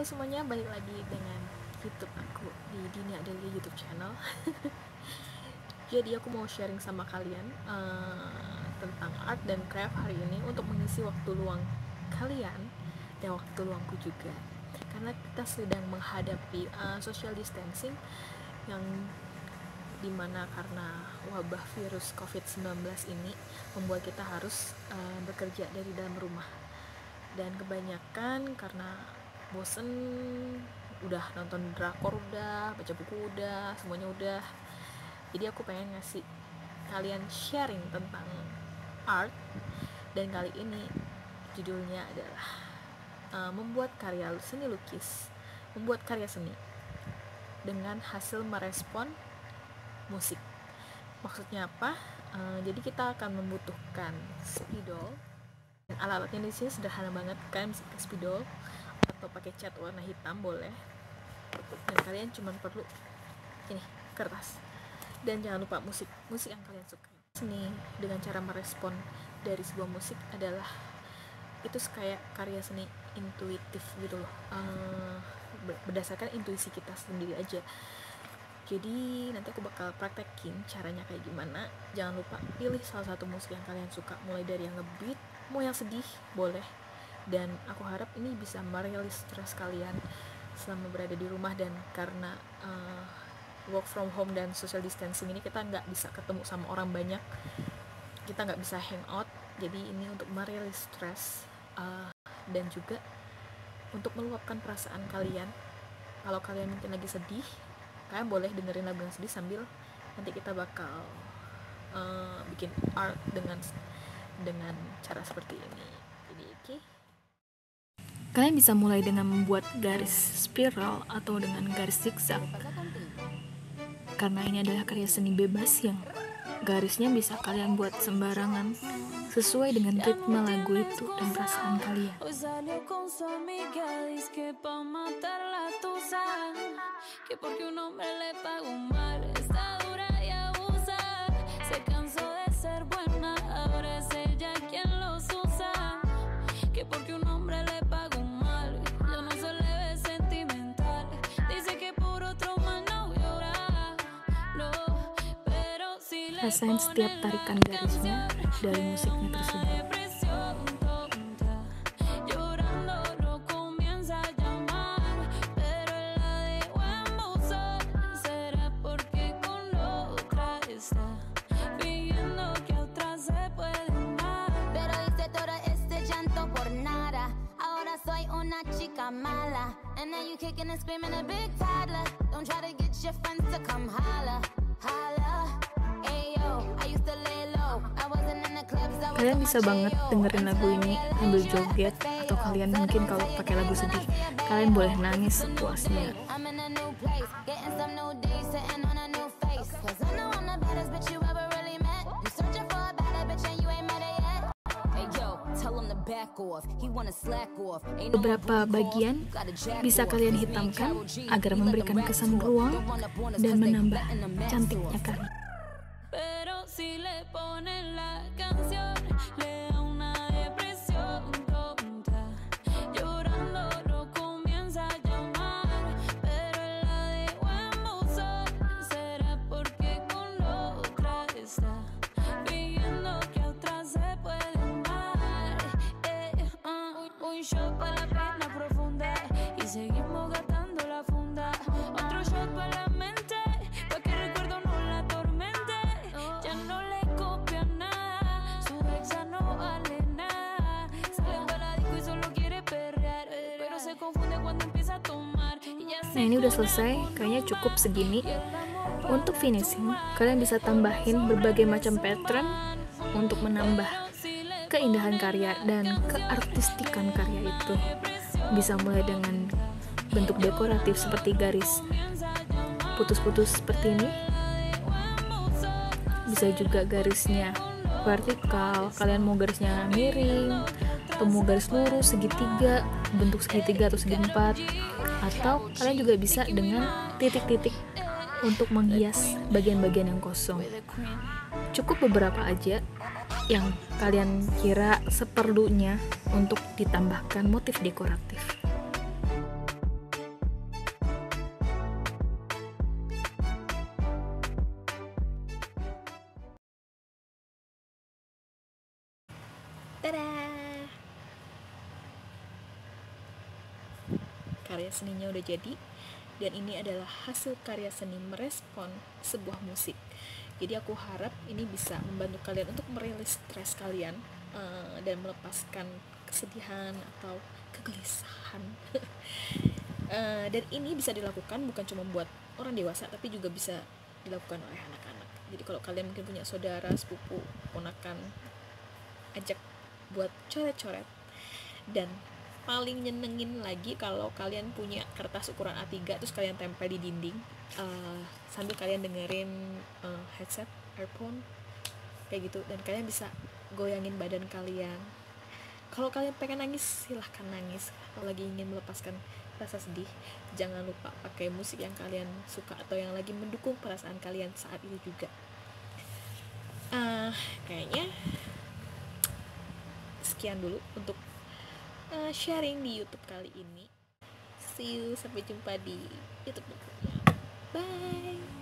Halo semuanya, balik lagi dengan YouTube aku di Dini Adelia YouTube channel. Jadi aku mau sharing sama kalian tentang art dan craft hari ini untuk mengisi waktu luang kalian dan waktu luangku juga. Karena kita sedang menghadapi social distancing yang dimana karena wabah virus COVID-19 ini membuat kita harus bekerja dari dalam rumah. Dan kebanyakan karena bosen, udah nonton drakor, udah baca buku, udah semuanya udah. Jadi aku pengen ngasih kalian sharing tentang art, dan kali ini judulnya adalah membuat karya seni lukis, membuat karya seni dengan hasil merespon musik. Maksudnya apa? Jadi kita akan membutuhkan spidol. Alat-alatnya di sini sederhana banget, kan, bisa pakai spidol atau pakai cat warna hitam boleh. Dan kalian cuma perlu ini, kertas. Dan jangan lupa musik yang kalian suka. Seni dengan cara merespon dari sebuah musik adalah itu kayak karya seni intuitif gitu loh. Berdasarkan intuisi kita sendiri aja. Jadi nanti aku bakal praktekin caranya kayak gimana. Jangan lupa pilih salah satu musik yang kalian suka, mulai dari yang ngebeat, mau yang sedih boleh. Dan aku harap ini bisa merilis stres kalian selama berada di rumah. Dan karena work from home dan social distancing ini kita nggak bisa ketemu sama orang banyak, kita nggak bisa hangout. Jadi ini untuk merilis stres dan juga untuk meluapkan perasaan kalian. Kalau kalian mungkin lagi sedih, kalian boleh dengerin lagu yang sedih sambil nanti kita bakal bikin art dengan cara seperti ini. Jadi kalian bisa mulai dengan membuat garis spiral atau dengan garis zigzag, karena ini adalah karya seni bebas yang garisnya bisa kalian buat sembarangan sesuai dengan ritme lagu itu dan perasaan kalian. Rasain setiap tarikan garisnya dari musiknya tersebut. Kalian bisa banget dengerin lagu ini sambil joget, atau kalian mungkin kalau pakai lagu sedih, kalian boleh nangis sepuasnya. Beberapa bagian bisa kalian hitamkan agar memberikan kesan ruang dan menambah cantiknya karya. Nah, ini udah selesai, kayaknya cukup segini. Untuk finishing, kalian bisa tambahin berbagai macam pattern untuk menambah keindahan karya dan keartistikan karya itu. Bisa mulai dengan bentuk dekoratif seperti garis putus-putus seperti ini. Bisa juga garisnya vertikal, kalian mau garisnya miring atau mau garis lurus, segitiga, bentuk segitiga atau segi empat. Atau kalian juga bisa dengan titik-titik untuk menghias bagian-bagian yang kosong. Cukup beberapa aja yang kalian kira seperlunya untuk ditambahkan motif dekoratif. Tada! Karya seninya udah jadi, dan ini adalah hasil karya seni merespon sebuah musik. Jadi aku harap ini bisa membantu kalian untuk merilis stres kalian, dan melepaskan kesedihan atau kegelisahan. Dan ini bisa dilakukan bukan cuma buat orang dewasa, tapi juga bisa dilakukan oleh anak-anak. Jadi kalau kalian mungkin punya saudara, sepupu, ponakan, ajak buat coret-coret. Dan paling nyenengin lagi kalau kalian punya kertas ukuran A3 terus kalian tempel di dinding, sambil kalian dengerin headset, earphone kayak gitu, dan kalian bisa goyangin badan kalian. Kalau kalian pengen nangis, silahkan nangis. Kalau lagi ingin melepaskan rasa sedih, jangan lupa pakai musik yang kalian suka atau yang lagi mendukung perasaan kalian saat itu juga. Kayaknya sekian dulu untuk sharing di YouTube kali ini. See you, sampai jumpa di YouTube berikutnya. Bye.